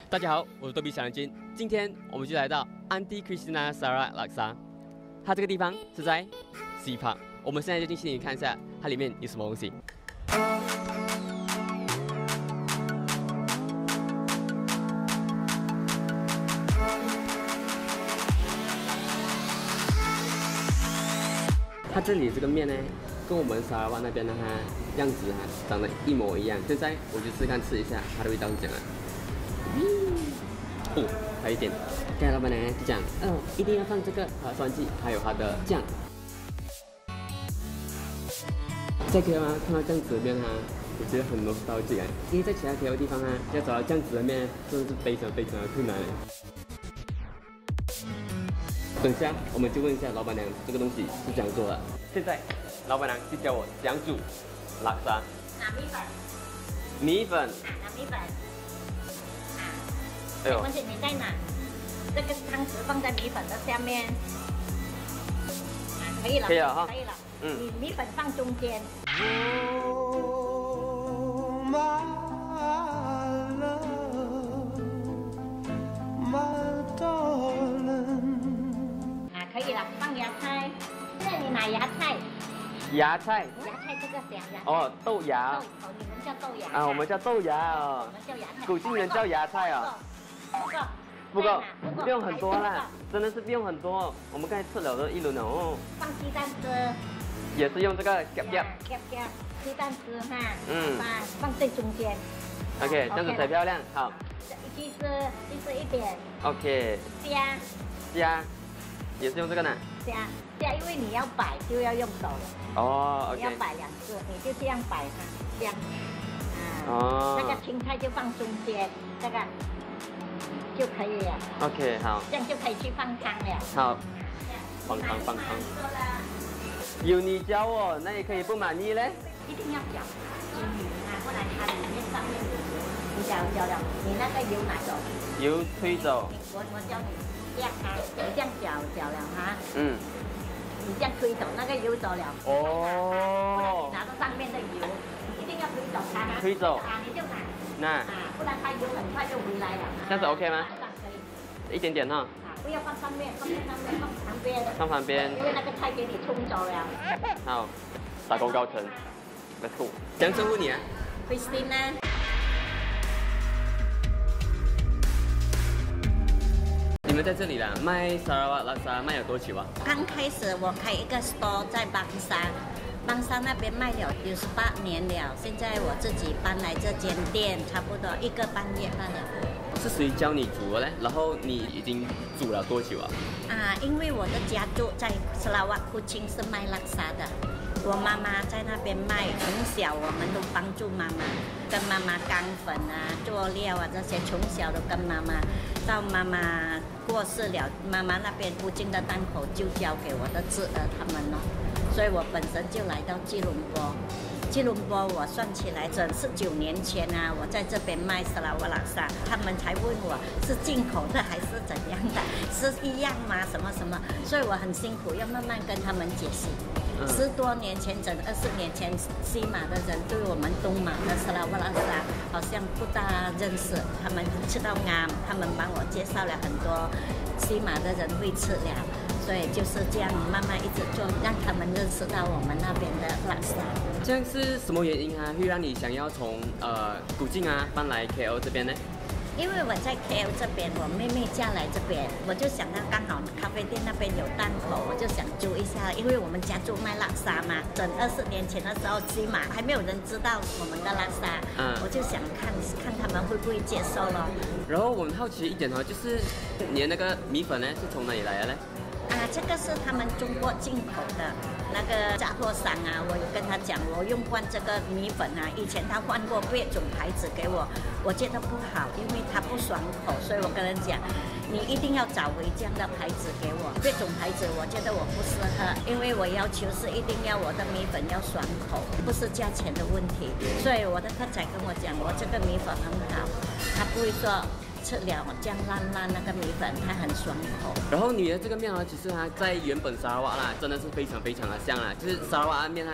大家好，我是逗比小人精，今天我们就来到 Aunty Christina Sarah Laksa， 它这个地方是在 C Park， 我们现在就进去里看一下它里面有什么东西。它这里这个面呢，跟我们沙拉瓦那边的它样子长得一模一样。现在我就试看吃一下它的味道是怎样的。哦，还有一点，刚才老板娘就讲，一定要放这个酸剂，还有它的酱。在 KL 看到这样子的面我觉得很nostalgic，因为在其他 KL 地方要找到这样子的面真的是非常的困难。等下我们就问一下老板娘这个东西是怎样做的。现在老板娘就教我怎样煮拉沙。 拿米粉。 米粉。 拿米粉。 哎呦。 没关系，你再拿这个汤匙放在米粉的下面。可以了。可以了哈。可以了。你米粉放中间。可以了，放芽菜。现在你拿芽菜。 芽菜这个讲芽。 哦，豆芽。 你们叫豆芽。 我们叫豆芽哦。 我们叫芽菜。 古晋人叫芽菜哦。不够，不用很多啦，真的是不用很多。我们刚才吃了这一轮了哦。放鸡蛋汁。 也是用这个夹鸡蛋汁哈。放最中间。 OK， 这样子才漂亮。好。 鸡丝一点。 OK。虾。也是用这个呢。虾， 因为你要摆就要用手了。 哦 ，OK。 你要摆2个，你就这样摆它，这样。那个青菜就放中间，这个就可以了。 OK， 好。这样就可以去放汤了。 好。放汤。有你教我，那也可以不满意嘞。 一定要搅，拿过来它里面上面有油，你搅了，你那个油拿走。 油推走。 我教你。这样你这样搅了哈。你这样推走，那个油走了。不然你拿到上面的油，你一定要推走它。 推走。 你就拿。不然它油很快就回来了。 这样子 OK 吗？ 可以。 一点点哈。 不要放上面，放旁边。 放旁边。 因为那个菜给你冲走了。 好，打工高层 ，Let's go。怎样称呼你啊 ？Christina。 你们在这里啦，卖沙拉瓦拉沙卖有多久啊？ 刚开始我开一个 store 在邦沙那边卖了68年了，现在我自己搬来这间店，差不多1个半月罢了。 是谁教你煮的嘞？然后你已经煮了多久啊？ 因为我的家族在沙拉瓦库钦是卖拉沙的，我妈妈在那边卖，从小我们都帮助妈妈，跟妈妈擀粉做料这些，从小都跟妈妈。到妈妈过世了，妈妈那边附近的档口就交给我的侄儿他们了，所以我本身就来到吉隆坡。吉隆坡我算起来整19年前我在这边卖沙拉瓦拉沙，他们才问我是进口的还是怎样的，是一样吗？什么，所以我很辛苦，要慢慢跟他们解释。10多年前，整20年前，西马的人对我们东马的沙拉瓦拉沙好像不大认识，他们吃到啱，他们帮我介绍了很多西马的人会吃了，所以就是这样慢慢一直做，让他们认识到我们那边的拉沙。 这样是什么原因会让你想要从古晋搬来 KL 这边呢？ 因为我在 KL 这边，我妹妹嫁来这边，我就想到刚好咖啡店那边有档口，我就想租一下，因为我们家住卖拉沙嘛。整20年前的时候，起码还没有人知道我们的拉沙，我就想看他们会不会接受咯。 然后我们好奇一点就是你的那个米粉呢是从哪里来的呢？ 这个是他们中国进口的那个杂货商我有跟他讲，我用惯这个米粉以前他换过别种牌子给我，我觉得不好，因为它不爽口，所以我跟人讲，你一定要找回这样的牌子给我，别种牌子我觉得我不适合，因为我要求是一定要我的米粉要爽口，不是价钱的问题，所以我的太太跟我讲，我这个米粉很好，他不会说吃了这样烂那个米粉，它很爽口。 然后你的这个面其实它在原本沙拉瓦真的是非常的像就是沙拉瓦面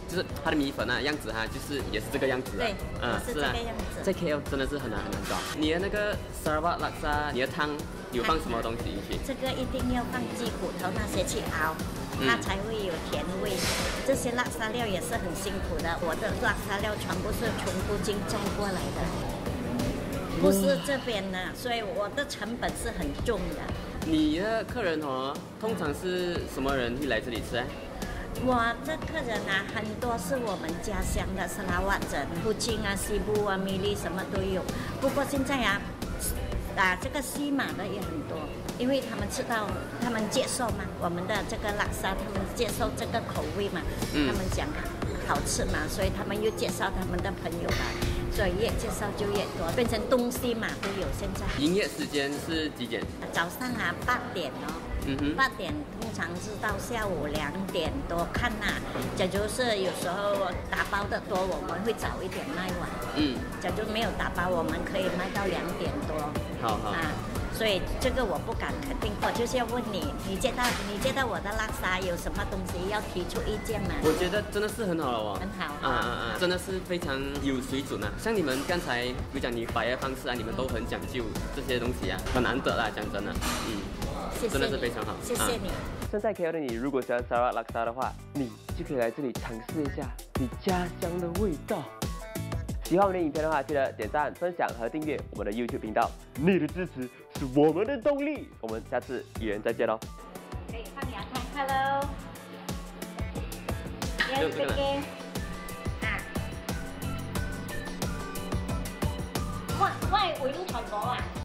就是它的米粉啊样子哈，就是也是这个样子啊。 对，是这个样子。 在 KL 真的是很难找。你的那个 Sarawak Laksa， 你的汤有放什么东西进去？ 这个一定要放鸡骨头那些去熬，它才会有甜味。这些拉沙料也是很辛苦的，我的拉沙料全部是从古晋摘过来的，不是这边的，所以我的成本是很重的。 你的客人哦，通常是什么人会来这里吃？ 我的客人啊，很多是我们家乡的沙拉瓦人，古晋啊、西部啊、米粒什么都有。不过现在啊，这个西马的也很多，因为他们知道，他们接受嘛，我们的这个拉沙，他们接受这个口味嘛，他们讲好吃嘛，所以他们又介绍他们的朋友来，所以越介绍就越多，变成东西嘛都有。现在营业时间是几点？ 早上啊8点哦。8点通常是到下午2点多，看呐、假如是有时候打包的多，我们会早一点卖完。假如没有打包，我们可以卖到2点多。 好啊，所以这个我不敢肯定，我就是要问你，你觉得我的拉沙有什么东西要提出意见吗？ 我觉得真的是很好了哦， 很好真的是非常有水准啊！像你们刚才比如讲你摆的方式啊，你们都很讲究这些东西啊，很难得啦，讲真的， 谢谢真的是非常好， 谢谢你。 身在 KL 的你，如果喜欢 Sarawak Laksa 的话，你就可以来这里尝试一下你家乡的味道。喜欢我们的影片的话，记得点赞、分享和订阅我们的 YouTube 频道。你的支持是我们的动力。我们下次与人再见喽。 可以放牙看 ，Hello。Yes, speaking. 喂，會都財果啊？